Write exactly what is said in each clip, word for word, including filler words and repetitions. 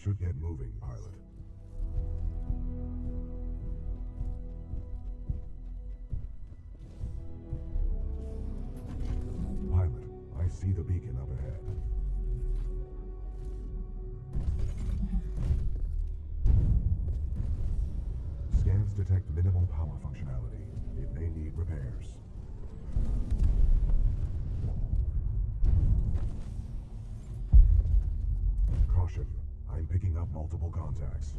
should get moving, pilot. Pilot, I see the beacon up ahead. Scans detect minimal power functionality. It may need repairs. Caution, I'm picking up multiple contacts.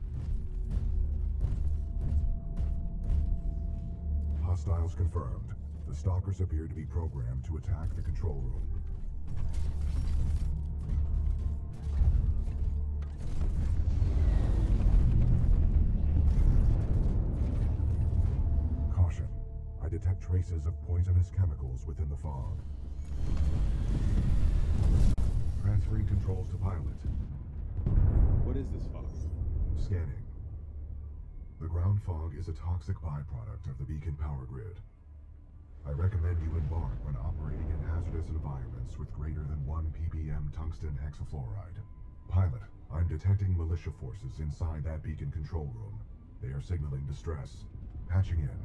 Hostiles confirmed. The stalkers appear to be programmed to attack the control room. Caution, I detect traces of poisonous chemicals within the fog. Transferring controls to pilot. What is this fog? Scanning. The ground fog is a toxic byproduct of the beacon power grid. I recommend you embark when operating in hazardous environments with greater than one p p m tungsten hexafluoride. Pilot, I'm detecting militia forces inside that beacon control room. They are signaling distress. Patching in.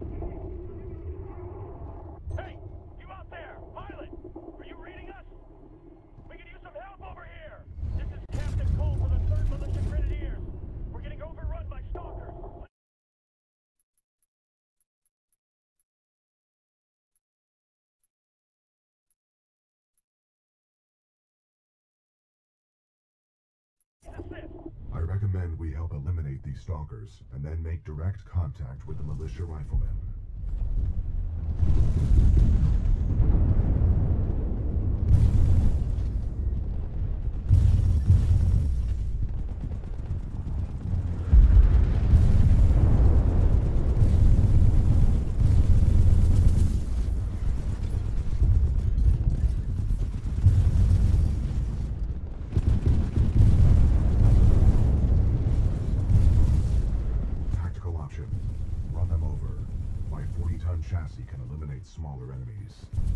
Hey! You out there! Pilot! Are you reading us? We could use some help over here! This is Captain Cole for the third Militia Grenadiers. We're getting overrun by stalkers. I recommend we help eliminate these stalkers, and then make direct contact with the militia riflemen. Run them over. My forty ton chassis can eliminate smaller enemies.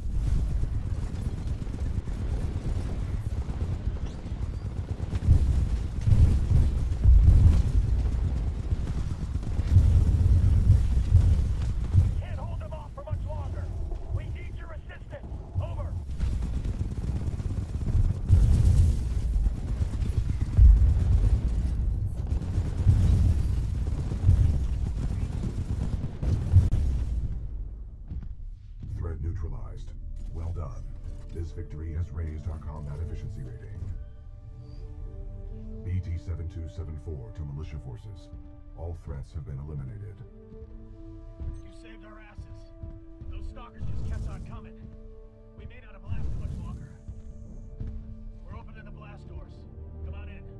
Can't hold them off for much longer. We need your assistance. Over. Threat neutralized. Well done. This victory has raised our combat efficiency rating. B T seven two seven four to militia forces. All threats have been eliminated. You saved our asses. Those stalkers just kept on coming. We may not have lasted much longer. We're opening the blast doors. Come on in.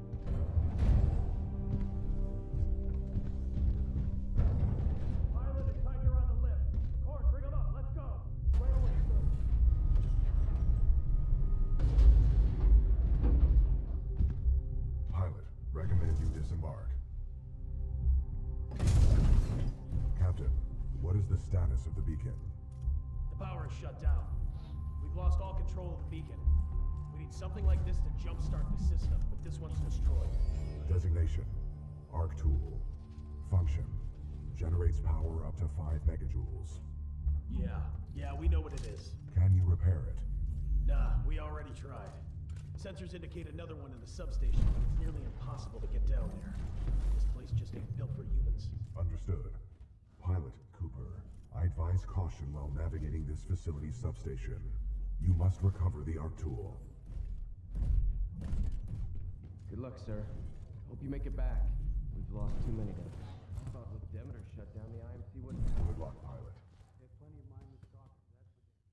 Pilot and Tiger on the lift. Cord, bring them up. Let's go. Right away, sir. Pilot, recommend you disembark. Captain, what is the status of the beacon? The power is shut down. We've lost all control of the beacon. We need something like this to jumpstart the system, but this one's destroyed. Designation, Arc Tool. Function, generates power up to five megajoules. Yeah, yeah, we know what it is. Can you repair it? Nah, we already tried. Sensors indicate another one in the substation, but it's nearly impossible to get down there. This place just ain't built for humans. Understood. Pilot Cooper, I advise caution while navigating this facility's substation. You must recover the Arc Tool. Good luck, sir. Hope you make it back. We've lost too many of them. I thought with Demeter shut down, the I M C wouldn't... Good luck, pilot. There's plenty of mindless stalkers, that's for sure.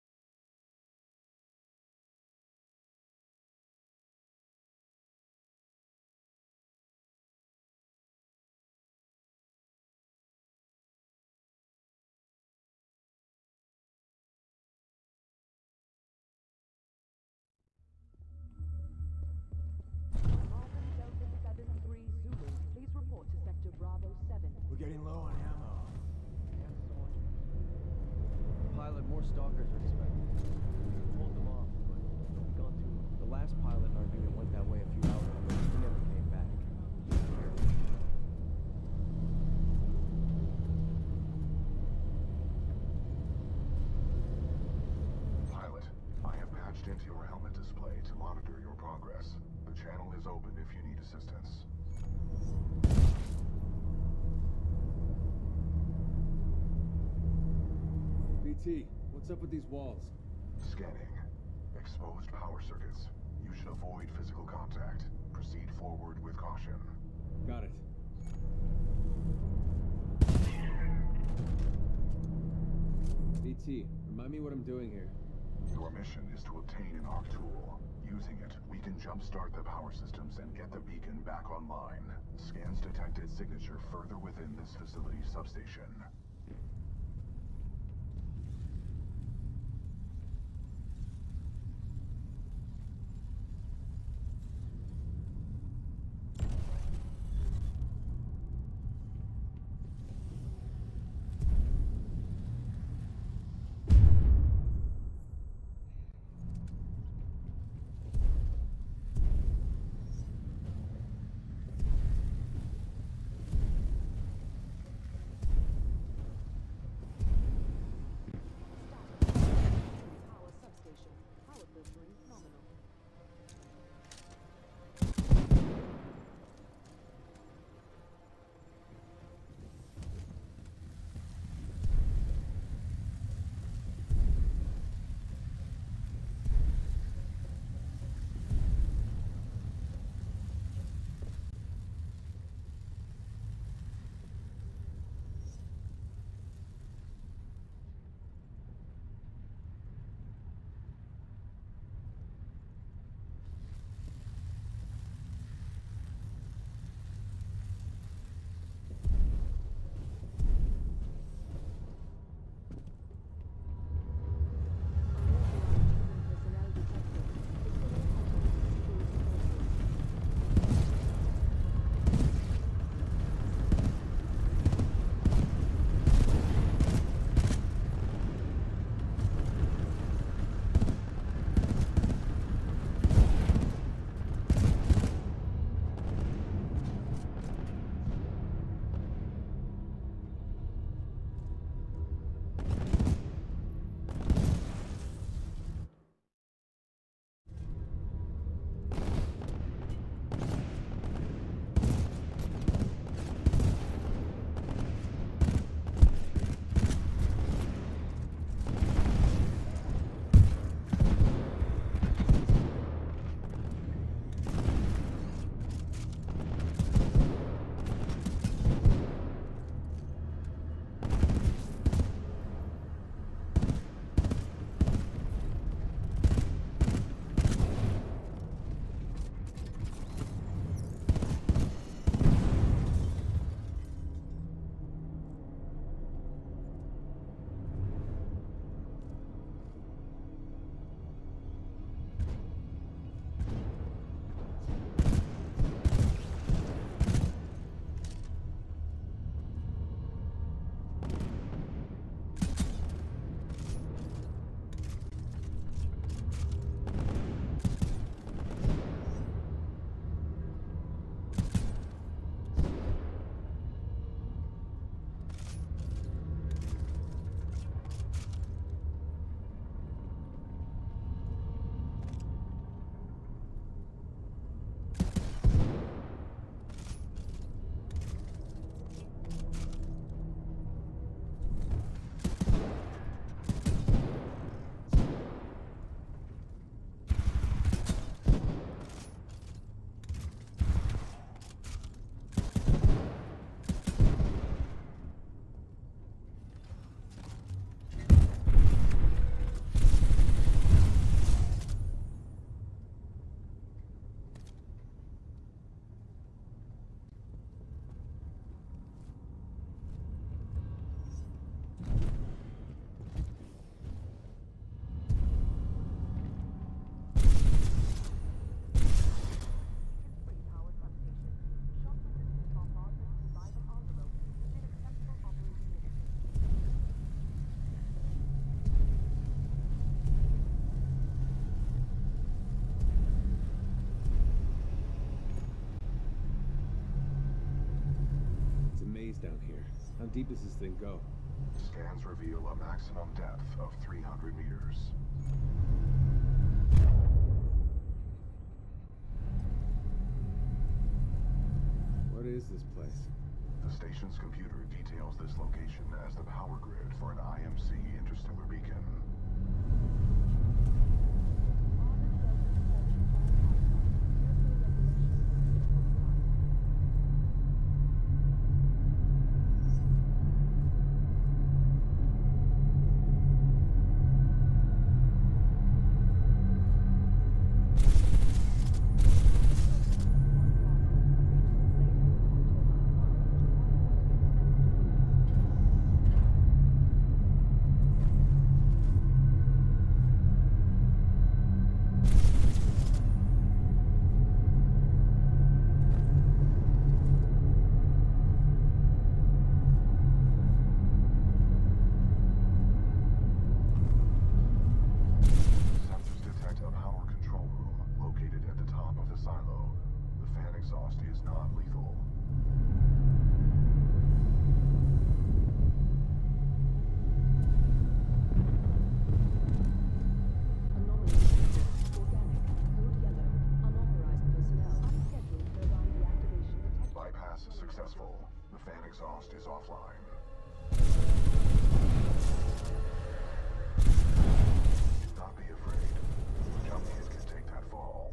Getting low on ammo. Pilot, more stalkers are expected. We hold them off, but they'll be gone too long. The last pilot in our unit went that way a few hours ago. He never T, what's up with these walls? Scanning. Exposed power circuits. You should avoid physical contact. Proceed forward with caution. Got it. B T, remind me what I'm doing here. Your mission is to obtain an arc tool. Using it, we can jumpstart the power systems and get the beacon back online. Scans detected signature further within this facility's substation. Power substation. Power filtering nominal. Personnel detected. Down here. How deep does this thing go? Scans reveal a maximum depth of three hundred meters. What is this place? The station's computer details hails this location as the power grid for an I M C interstellar beacon. Exhaust is not lethal. Anomaly detected. Organic. Code yellow. Unauthorized personnel. Unscheduled turbine deactivation detected. Bypass successful. The fan exhaust is offline. Do not be afraid. The jump kit can take that fall.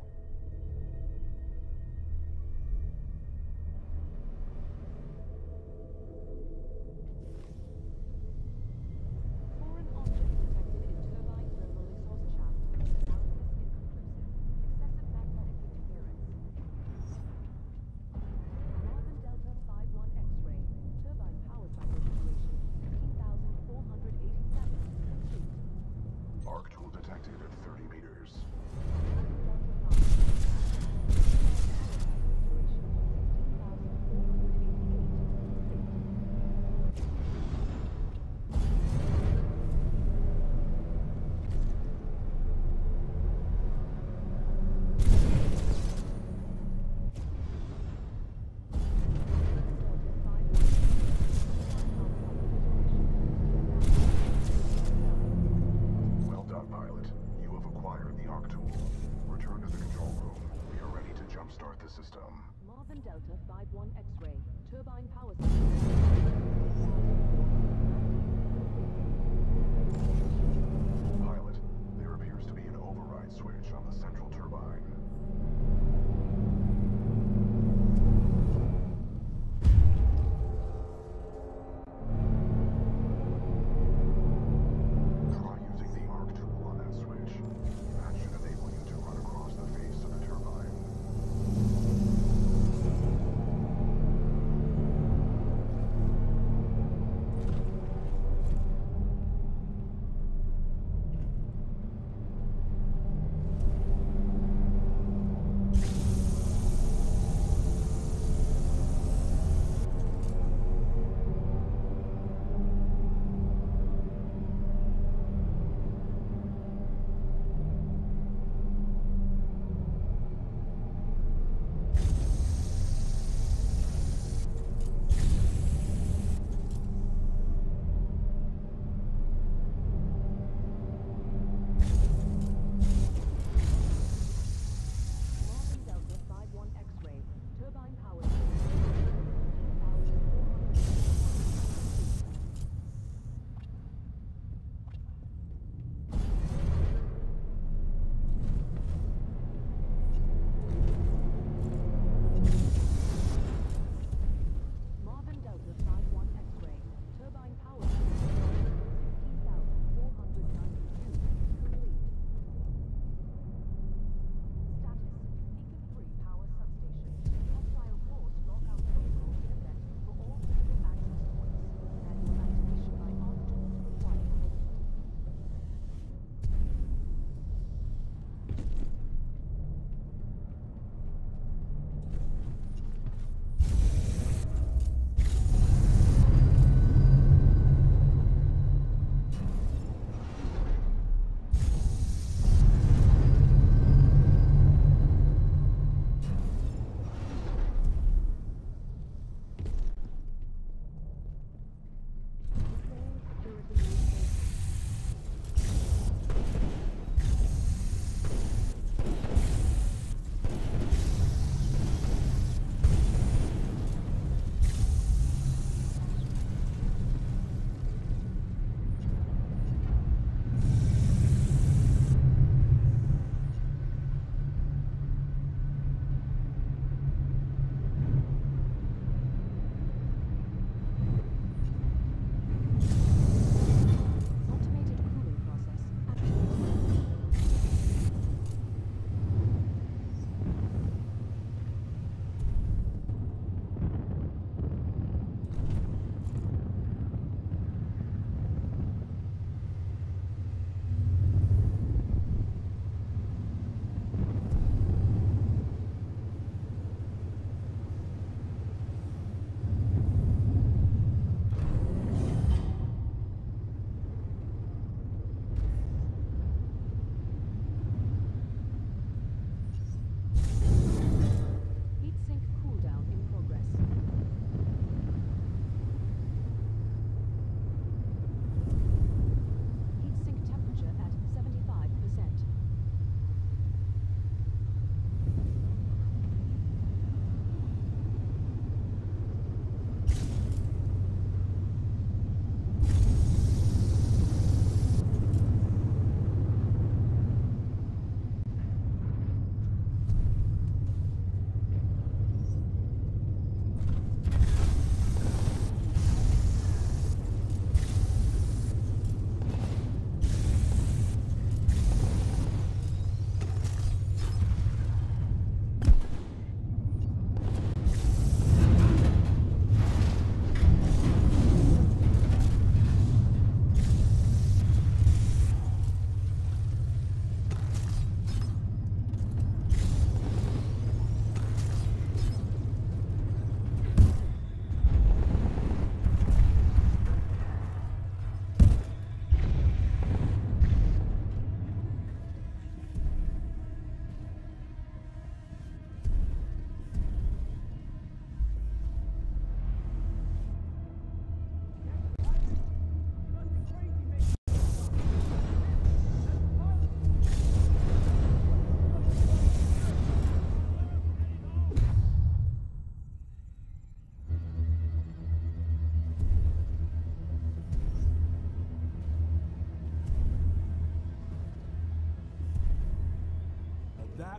Foreign object detected in turbine thermal exhaust shaft. Analysis inconclusive. Excessive magnetic interference. Northern Delta five one X-ray. Turbine power cycle situation. fifteen thousand four hundred eighty-seven. Complete. Arc tool detected at thirty meters. Northern Delta five one X-ray. Turbine power cycle situation. sixteen thousand four hundred eighty-eight. Complete. Well done, pilot. You have acquired the Arc tool. Return to the control room. We are ready to jumpstart the system. Marvin Delta five one X-ray. Turbine power cycle. Pilot, there appears to be an override switch on the central turbine. Try using the Arc tool on that switch. That should enable you to run across the face of the turbine.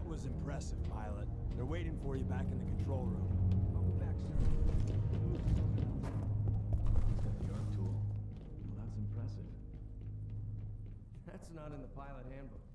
was impressive, pilot. They're waiting for you back in the control room. I'll be back soon. He's got the arc tool. Well, that's impressive. That's not in the pilot handbook.